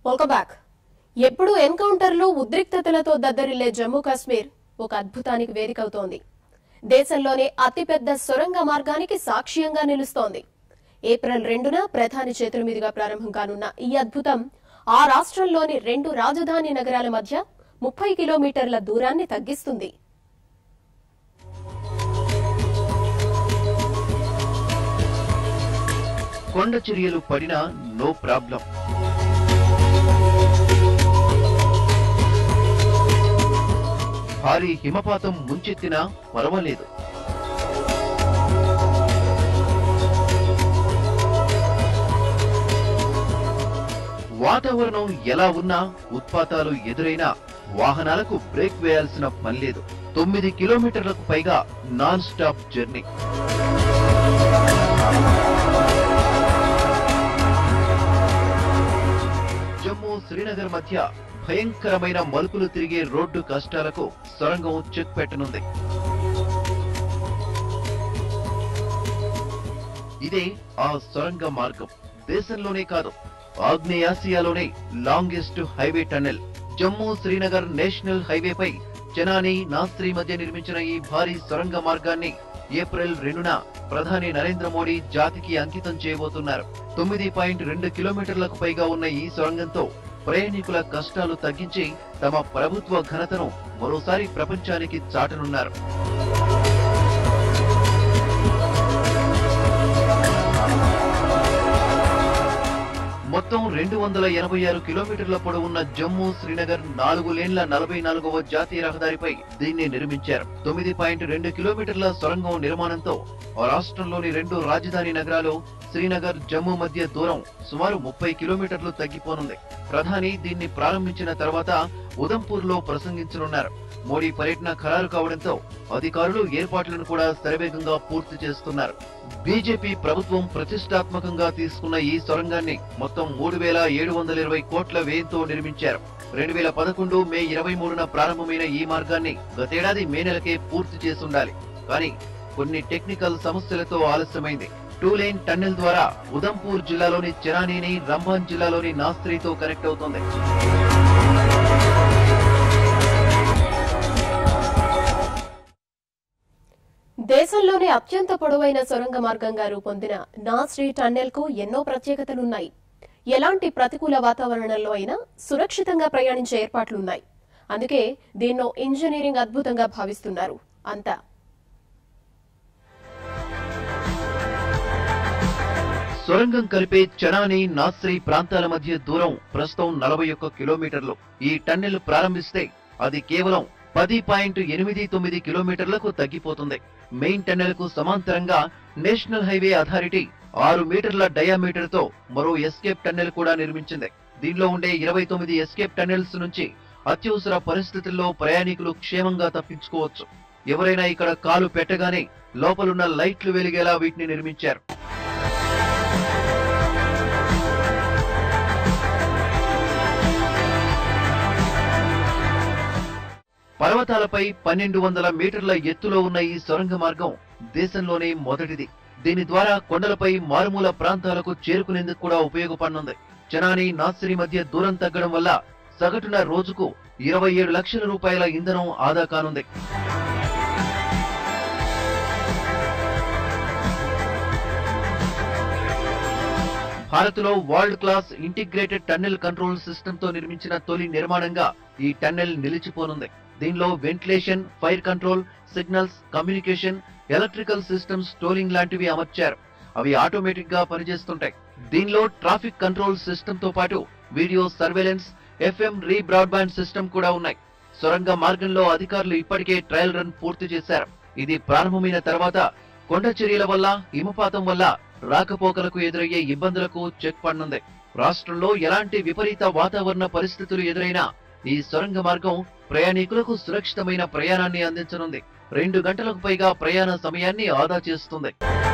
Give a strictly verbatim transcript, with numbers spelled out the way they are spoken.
Welcome back. ఎప్పుడు ఎన్కౌంటర్లు ఉద్రిక్తతలతో దద్దరిల్లే జమ్మూ కాశ్మీర్ ఒక అద్భుతానికి వేదికవుతోంది. దేశంలోనే అతిపెద్ద సొరంగ మార్గానికి సాక్ష్యంగా నిలుస్తోంది. ఏప్రిల్ రెండున ప్రధాని చేతుల మీదుగా ప్రారంభం కానున్న ఈ అద్భుతం ఆ రాష్ట్రంలోని రెండు రాజధాని నగరాల మధ్య ముప్పై కిలోమీటర్ల దూరాన్ని తగ్గిస్తుంది. కొండ చర్యలు పడినా నో ప్రాబ్లం. భారీ హిమపాతం ముంచెత్తినా పర్వాలేదు. వాతావరణం ఎలా ఉన్నా ఉత్పాతాలు ఎదురైనా వాహనాలకు బ్రేక్ వేయాల్సిన పని లేదు. తొమ్మిది కిలోమీటర్లకు పైగా non stop journey. Jammu Srinagar మధ్య భయంకరమైన మలుపులు తిరిగే రోడ్డు కష్టాలకు సొరంగం చెక్ పెట్టనుంది. ఇదే ఆ సొరంగ మార్గం. దేశంలోనే కాదు, ఆగ్నేయాసియాలోనే longest highway tunnel. Jammu Srinagar national హైవేపై చెనాని నాస్రీ మధ్య నిర్మించిన ఈ భారీ సొరంగ మార్గాన్ని ఏప్రిల్ రెండున ప్రధాని నరేంద్ర మోడీ జాతికి అంకితం చేయబోతున్నారు. తొమ్మిది పాయింట్ రెండు కిలోమీటర్లకు పైగా ఉన్న ఈ సొరంగంతో ప్రయాణికుల కష్టాలు తగ్గించి తమ ప్రభుత్వ ఘనతను మరోసారి ప్రపంచానికి చాటనున్నారు. మొత్తం రెండు వందల ఎనభై ఆరు కిలోమీటర్ల పొడవున్న జమ్మూ శ్రీనగర్ నాలుగు లేన్ల నలభై నాలుగవ జాతీయ రహదారిపై దీన్ని నిర్మించారు. తొమ్మిది పాయింట్ రెండు కిలోమీటర్ల సొరంగం నిర్మాణంతో ఆ రాష్ట్రంలోని రెండు రాజధాని నగరాలు శ్రీనగర్, జమ్మూ మధ్య దూరం సుమారు ముప్పై కిలోమీటర్లు తగ్గిపోనుంది. ప్రధాని దీన్ని ప్రారంభించిన తర్వాత ఉదంపూర్ లో ప్రసంగించనున్నారు. మోడీ పర్యటన ఖరారు కావడంతో అధికారులు ఏర్పాట్లను కూడా శరవేగంగా పూర్తి చేస్తున్నారు. బీజేపీ ప్రభుత్వం ప్రతిష్టాత్మకంగా తీసుకున్న ఈ సొరంగాన్ని మొత్తం మూడు వేల ఏడు వందల ఇరవై కోట్ల వ్యయంతో నిర్మించారు. రెండు వేల పదకొండు మే ఇరవై మూడున ప్రారంభమైన ఈ మార్గాన్ని గతేడాది మే నెలకే పూర్తి చేసుండాలి. కానీ కొన్ని టెక్నికల్ సమస్యలతో ఆలస్యమైంది. టూ లైన్ టన్నెల్ ద్వారా ఉదంపూర్ జిల్లాలోని చెనానీని రంబాన్ జిల్లాలోని నాస్త్రీతో కనెక్ట్ అవుతోంది. దేశంలోనే అత్యంత పొడవైన సొరంగ మార్గంగా రూపొందిన నాస్రీ టన్నెల్ కు ఎన్నో ప్రత్యేకతలున్నాయి. ఎలాంటి ప్రతికూల వాతావరణంలో అయినా సురక్షితంగా ప్రయాణించే ఏర్పాట్లున్నాయి. అందుకే దీన్నో ఇంజనీరింగ్ అద్భుతంగా భావిస్తున్నారు అంతా. సొరంగం కలిపే చెనాని, నాస్రీ ప్రాంతాల మధ్య దూరం ప్రస్తుతం నలభై ఒక్క కిలోమీటర్లు. ఈ టన్నెల్ ప్రారంభిస్తే అది కేవలం పది పాయింట్ ఎనిమిది తొమ్మిది కిలోమీటర్లకు తగ్గిపోతుంది. మెయిన్ టన్నెల్ కు సమాంతరంగా నేషనల్ హైవే అథారిటీ ఆరు మీటర్ల డయామీటర్ తో మరో ఎస్కేప్ టన్నెల్ కూడా నిర్మించింది. దీనిలో ఉండే ఇరవై తొమ్మిది ఎస్కేప్ టన్నెల్స్ నుంచి అత్యవసర పరిస్థితుల్లో ప్రయాణికులు క్షేమంగా తప్పించుకోవచ్చు. ఎవరైనా ఇక్కడ కాలు పెట్టగానే లోపలున్న లైట్లు వెలిగేలా వీటిని నిర్మించారు. పర్వతాలపై పన్నెండు వందల మీటర్ల ఎత్తులో ఉన్న ఈ సొరంగ మార్గం దేశంలోనే మొదటిది. దీని ద్వారా కొండలపై మారుమూల ప్రాంతాలకు చేరుకునేందుకు కూడా ఉపయోగపడనుంది. చెనాని, నాస్రీ మధ్య దూరం తగ్గడం వల్ల సగటున రోజుకు ఇరవై ఏడు లక్షల రూపాయల ఇంధనం ఆదా కానుంది. భారత్లో world class integrated tunnel control system తో నిర్మించిన తొలి నిర్మాణంగా ఈ టన్నెల్ నిలిచిపోనుంది. దీనిలో ventilation, fire control, signals, communication, electrical systems, tolling లాంటివి అమర్చారు. అవి ఆటోమేటిక్ గా పనిచేస్తుంటాయి. దీనిలో ట్రాఫిక్ కంట్రోల్ సిస్టమ్ తో పాటు video surveillance, FM re broadband system కూడా ఉన్నాయి. సొరంగ మార్గంలో అధికారులు ఇప్పటికే ట్రయల్ రన్ పూర్తి చేశారు. ఇది ప్రారంభమైన తర్వాత కొండ చర్యల వల్ల, హిమపాతం వల్ల రాకపోకలకు ఎదురయ్యే ఇబ్బందులకు చెక్ పడనుంది. రాష్ట్రంలో ఎలాంటి విపరీత వాతావరణ పరిస్థితులు ఎదురైనా ఈ సొరంగ మార్గం ప్రయాణికులకు సురక్షితమైన ప్రయాణాన్ని అందించనుంది. రెండు గంటలకు పైగా ప్రయాణ సమయాన్ని ఆదా చేస్తుంది.